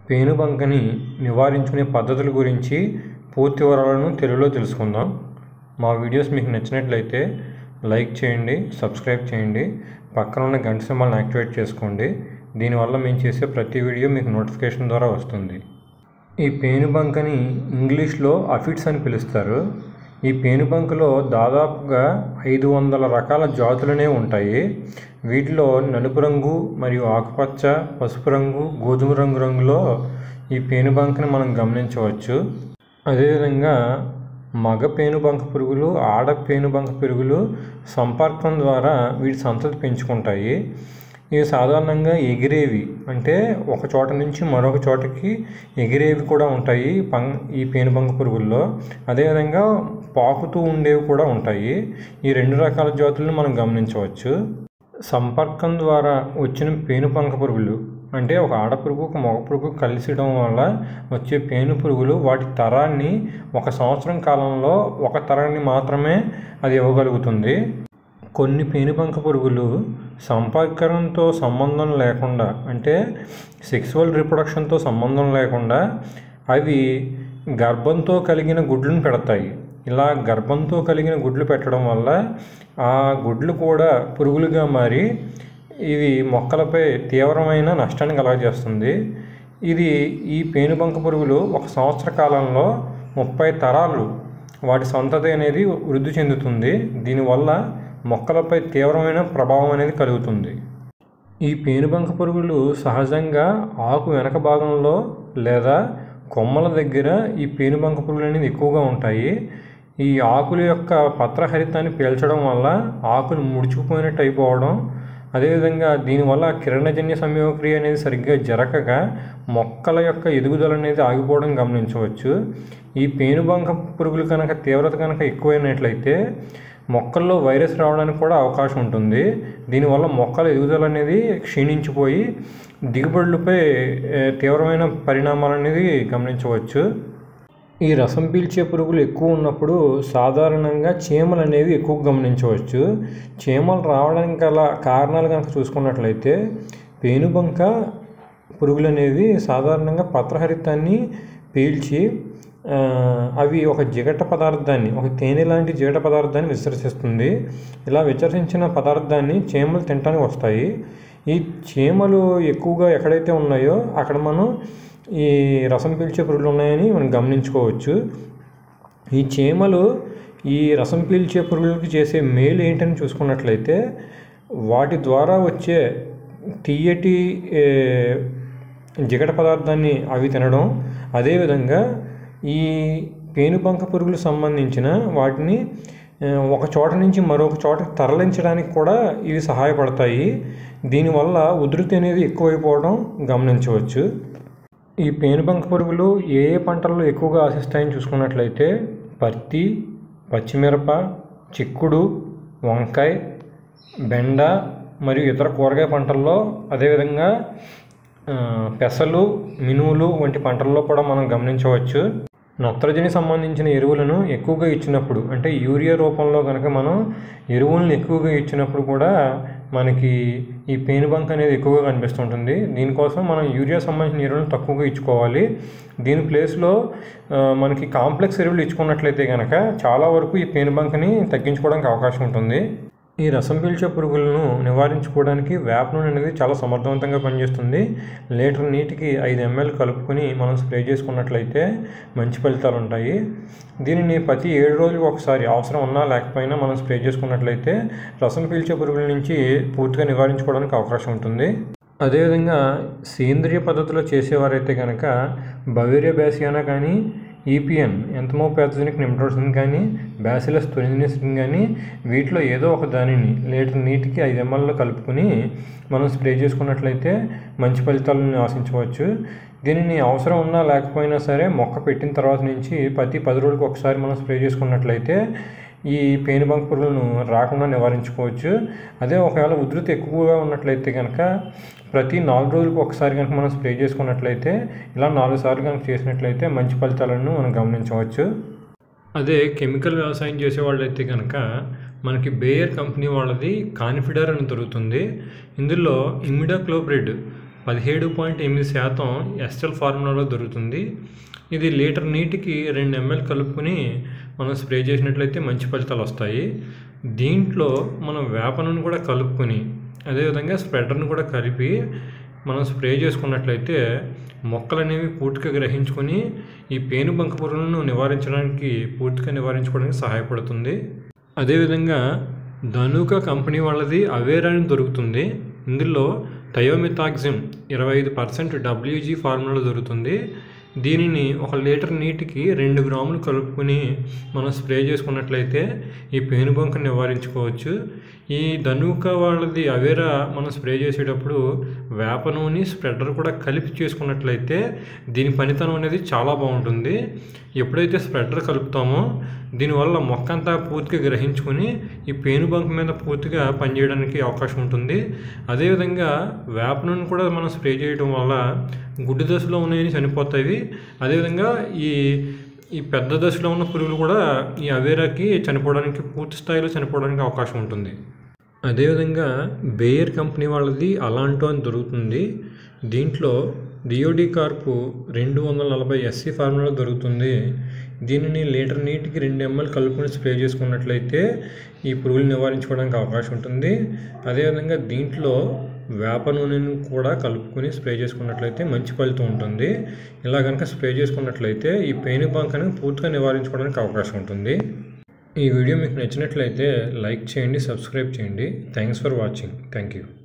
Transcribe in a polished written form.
పేనుబంకని నివారించుకునే పద్ధతుల గురించి పూర్తి వివరాలను తెలుగులో తెలుసుకుందాం. మా వీడియోస్ మీకు నచ్చినట్లయితే లైక్ చేయండి, సబ్స్క్రైబ్ చేయండి, పక్కన ఉన్న గంట సింబల్ని యాక్టివేట్ చేసుకోండి. దీనివల్ల మేము చేసే ప్రతి వీడియో మీకు నోటిఫికేషన్ ద్వారా వస్తుంది. ఈ పేనుబంకని ఇంగ్లీష్లో అఫిడ్స్ అని పిలుస్తారు. ఈ పేనుబంకలో దాదాపుగా 500 రకాల జాతులనే ఉంటాయి. వీటిలో నలుపు రంగు మరియు ఆకుపచ్చ, పసుపు రంగు, గోధుమ రంగులో ఈ పేనుబంకని మనం గమనించవచ్చు. అదేవిధంగా మగ పేనుబంక పురుగులు, ఆడ పేనుబంక పురుగులు సంపర్కం ద్వారా వీటి సంతతి పెంచుకుంటాయి. ఇవి సాధారణంగా ఎగిరేవి, అంటే ఒక చోట నుంచి మరొక చోటకి ఎగిరేవి కూడా ఉంటాయి ఈ పేనుబంక పురుగుల్లో. అదేవిధంగా పాకుతూ ఉండేవి కూడా ఉంటాయి. ఈ 2 రకాల జాతులను మనం గమనించవచ్చు. సంపర్కం ద్వారా వచ్చిన పేనుబంక పురుగులు అంటే ఒక ఆడపురుగు ఒక మగ పురుగు కలిసడం వల్ల వచ్చే పేను పురుగులు వాటి తరాన్ని 1 సంవత్సరం కాలంలో ఒక తరాన్ని మాత్రమే అది ఇవ్వగలుగుతుంది. కొన్ని పేనుబంక పురుగులు సంపర్కంతో సంబంధం లేకుండా, అంటే సెక్సువల్ రిప్రొడక్షన్తో సంబంధం లేకుండా అవి గర్భంతో కలిగిన గుడ్లను పెడతాయి. ఇలా గర్భంతో కలిగిన గుడ్లు పెట్టడం వల్ల ఆ గుడ్లు కూడా పురుగులుగా మారి ఇవి మొక్కలపై తీవ్రమైన నష్టాన్ని కలుగజేస్తుంది. ఈ పేనుబంక పురుగులు 1 సంవత్సర కాలంలో 30 తరాలు వాటి సంతతి అనేది వృద్ధి చెందుతుంది. దీనివల్ల మొక్కలపై తీవ్రమైన ప్రభావం అనేది కలుగుతుంది. ఈ పేనుబంక పురుగులు సహజంగా ఆకు వెనక భాగంలో లేదా కొమ్మల దగ్గర ఈ పేనుబంక పురుగులు అనేది ఎక్కువగా ఉంటాయి. ఈ ఆకుల యొక్క పత్రహరితాన్ని పీల్చడం వల్ల ఆకులు ముడుచుకుపోయినట్టు అయిపోవడం, అదేవిధంగా దీనివల్ల కిరణజన్య సంయోగక్రియ అనేది సరిగ్గా జరగక మొక్కల యొక్క ఎదుగుదల అనేది ఆగిపోవడం గమనించవచ్చు. ఈ పేనుబంక పురుగులు కనుక తీవ్రత కనుక ఎక్కువైనట్లయితే మొక్కల్లో వైరస్ రావడానికి కూడా అవకాశం ఉంటుంది. దీనివల్ల మొక్కల ఎదుగుదల అనేది క్షీణించిపోయి దిగుబడులపై తీవ్రమైన పరిణామాలు అనేది గమనించవచ్చు. ఈ రసం పీల్చే పురుగులు ఎక్కువ ఉన్నప్పుడు సాధారణంగా చీమలు అనేవి ఎక్కువ గమనించవచ్చు. చీమలు రావడానికి గల కారణాలు కనుక చూసుకున్నట్లయితే పేనుబంక పురుగులు అనేవి సాధారణంగా పత్రహరితాన్ని పీల్చి అవి ఒక జిగట పదార్థాన్ని, ఒక తేనె లాంటి జిగట పదార్థాన్ని విసర్జిస్తుంది. ఇలా విసర్జించిన పదార్థాన్ని చీమలు తినడానికి వస్తాయి. ఈ చీమలు ఎక్కువగా ఎక్కడైతే ఉన్నాయో అక్కడ మనం ఈ రసం పీల్చే పురుగులు ఉన్నాయని మనం గమనించుకోవచ్చు. ఈ చీమలు ఈ రసం పీల్చే పురుగులకి చేసే మేలు ఏంటని చూసుకున్నట్లయితే వాటి ద్వారా వచ్చే తీయటి జిగట పదార్థాన్ని అవి తినడం, అదేవిధంగా ఈ పేనుబంక పురుగులకు సంబంధించిన వాటిని ఒక చోట నుంచి మరొక చోటకి తరలించడానికి కూడా ఇవి సహాయపడతాయి. దీనివల్ల ఉధృతి అనేది ఎక్కువైపోవడం గమనించవచ్చు. ఈ పేనుబంక పురుగులు ఏ పంటల్లో ఎక్కువగా ఆశిస్తాయని చూసుకున్నట్లయితే పత్తి, పచ్చిమిరప, చిక్కుడు, వంకాయ, బెండ మరియు ఇతర కూరగాయ పంటల్లో, అదేవిధంగా పెసలు, మినువులు వంటి పంటల్లో కూడా మనం గమనించవచ్చు. నత్రజని సంబంధించిన ఎరువులను ఎక్కువగా ఇచ్చినప్పుడు, అంటే యూరియా రూపంలో కనుక మనం ఎరువులను ఎక్కువగా ఇచ్చినప్పుడు కూడా మనకి ఈ పేనుబంక అనేది ఎక్కువగా కనిపిస్తుంటుంది. దీనికోసం మనం యూరియా సంబంధించిన ఎరువులను తక్కువగా ఇచ్చుకోవాలి. దీని ప్లేస్లో మనకి కాంప్లెక్స్ ఎరువులు ఇచ్చుకున్నట్లయితే కనుక చాలా వరకు ఈ పేనుబంకని తగ్గించుకోవడానికి అవకాశం ఉంటుంది. ఈ రసం పీల్చే పురుగులను నివారించుకోవడానికి వేప నూనె అనేది చాలా సమర్థవంతంగా పనిచేస్తుంది. లీటర్ నీటికి 5 ml కలుపుకొని మనం స్ప్రే చేసుకున్నట్లయితే మంచి ఫలితాలు ఉంటాయి. దీనిని ప్రతి 7 రోజులకు ఒకసారి అవసరం ఉన్నా లేకపోయినా మనం స్ప్రే చేసుకున్నట్లయితే రసం పీల్చే పురుగుల నుంచి పూర్తిగా నివారించుకోవడానికి అవకాశం ఉంటుంది. అదేవిధంగా సేంద్రియ పద్ధతిలో చేసేవారైతే కనుక బవేరియా బ్యాసియానా కానీ, ఈపిఎన్ ఎంతమోపాథోజెనిక్ నెమటోడ్స్ని కానీ, బ్యాసిలస్ తురింజిన్సిస్ని కానీ వీటిలో ఏదో ఒక దానిని లీటర్ నీటికి 5 ml కలుపుకొని మనం స్ప్రే చేసుకున్నట్లయితే మంచి ఫలితాలను ఆశించవచ్చు. దీనిని అవసరం ఉన్నా లేకపోయినా సరే మొక్క పెట్టిన తర్వాత నుంచి ప్రతి 10 రోజులకు ఒకసారి మనం స్ప్రే చేసుకున్నట్లయితే ఈ పేనుబంక పురుగులను రాకుండా నివారించుకోవచ్చు. అదే ఒకవేళ ఉధృతి ఎక్కువగా ఉన్నట్లయితే కనుక ప్రతి 4 రోజులకు ఒకసారి కనుక మనం స్ప్రే చేసుకున్నట్లయితే, ఇలా 4 సార్లు కనుక చేసినట్లయితే మంచి ఫలితాలను మనం గమనించవచ్చు. అదే కెమికల్ వ్యవసాయం చేసే వాళ్ళైతే కనుక మనకి బేయర్ కంపెనీ వాళ్ళది కాన్ఫిడర్ అని దొరుకుతుంది. ఇందులో ఇమిడాక్లోప్రిడ్ 17.8% ఎస్ఎల్ ఫార్ములాలో దొరుకుతుంది. ఇది లీటర్ నీటికి 2 ml కలుపుకొని మనం స్ప్రే చేసినట్లయితే మంచి ఫలితాలు వస్తాయి. దీంట్లో మనం వేప నూనె కూడా కలుపుకొని అదేవిధంగా స్ప్రెడర్ని కూడా కలిపి మనం స్ప్రే చేసుకున్నట్లయితే మొక్కలు అనేవి పూర్తిగా గ్రహించుకొని ఈ పేనుబంక పురుగులను పూర్తిగా నివారించుకోవడానికి సహాయపడుతుంది. అదేవిధంగా ధనుకా కంపెనీ వాళ్ళది అవేరా అని దొరుకుతుంది. ఇందులో థయోమిథాక్సిమ్ 25% WG ఫార్ములాలో దొరుకుతుంది. దీనిని 1 లీటర్ నీటికి 2 గ్రాములు కలుపుకొని మనం స్ప్రే చేసుకున్నట్లయితే ఈ పేనుబంకను నివారించుకోవచ్చు. ఈ ధనుకా వాళ్ళది అవేరా మనం స్ప్రే చేసేటప్పుడు వేప నూనె స్ప్రెడర్ కూడా కలిపి చేసుకున్నట్లయితే దీని పనితనం అనేది చాలా బాగుంటుంది. ఎప్పుడైతే స్ప్రెడర్ కలుపుతామో దీనివల్ల మొక్క అంతా పూర్తిగా గ్రహించుకొని ఈ పేనుబంక మీద పూర్తిగా పనిచేయడానికి అవకాశం ఉంటుంది. అదేవిధంగా వేప నూనె కూడా మనం స్ప్రే చేయడం వల్ల గుడ్డు దశలో ఉన్నాయని చనిపోతాయి. అదేవిధంగా ఈ పెద్ద దశలో ఉన్న పురుగులు కూడా ఈ అవేరాకి పూర్తి స్థాయిలో చనిపోవడానికి అవకాశం ఉంటుంది. అదేవిధంగా బేయర్ కంపెనీ వాళ్ళది అలాంటో అని దొరుకుతుంది. దీంట్లో డియోడి కార్పు 240 SC ఫార్ములా దొరుకుతుంది. దీనిని లీటర్ నీటికి 2 ml కలుపుకొని స్ప్రే చేసుకున్నట్లయితే ఈ పురుగులు నివారించుకోవడానికి అవకాశం ఉంటుంది. అదేవిధంగా దీంట్లో వేప నూనెను కూడా కలుపుకొని స్ప్రే చేసుకున్నట్లయితే మంచి ఫలితం ఉంటుంది. ఇలా కనుక స్ప్రే చేసుకున్నట్లయితే ఈ పేనుబంకను పూర్తిగా నివారించుకోవడానికి అవకాశం ఉంటుంది. ఈ వీడియో మీకు నచ్చినట్లయితే లైక్ చేయండి, సబ్స్క్రైబ్ చేయండి. Thanks for watching. Thank you.